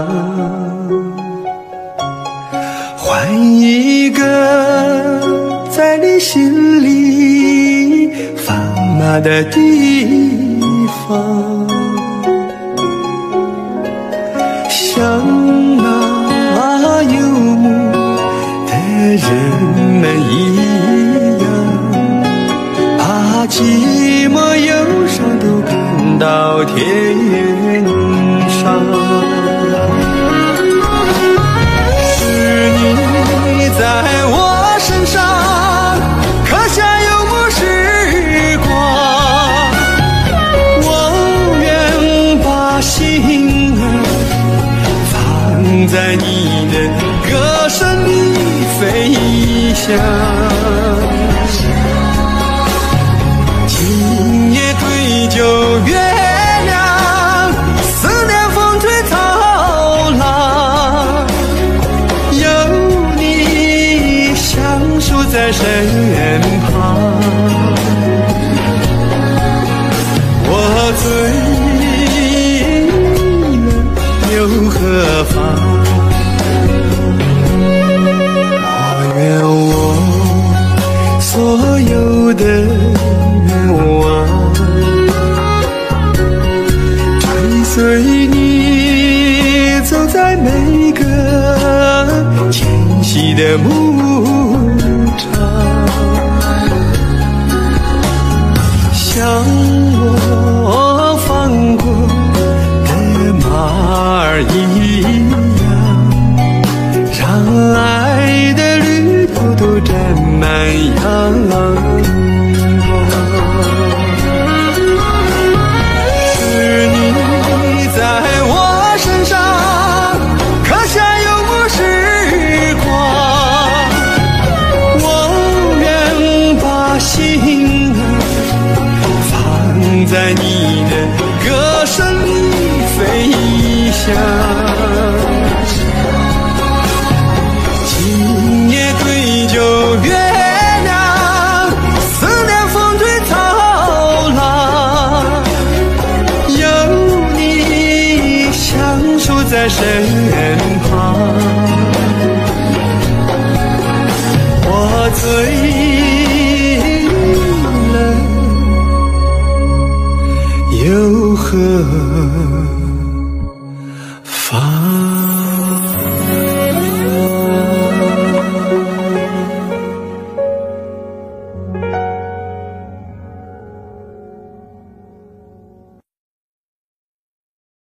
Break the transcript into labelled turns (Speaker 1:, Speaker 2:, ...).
Speaker 1: 换一个在你心里放马的地方，像那游牧的人们一样，把寂寞忧伤都赶到天上。是你在我身上刻下游牧时光，我愿把心儿放在你的歌声里飞翔。今夜对酒月亮，思念风吹草浪，有你相守在身旁。我醉了又何妨？我愿我所有的愿望，追随你走在每个迁徙的牧场，像我放过的马儿一样，让爱的旅途都沾满阳光。是你在我身上刻下游牧时光，我愿把心儿放在你的歌声里飞翔。今夜对酒月亮，思念风吹草浪，有你相守在身旁。我醉了又何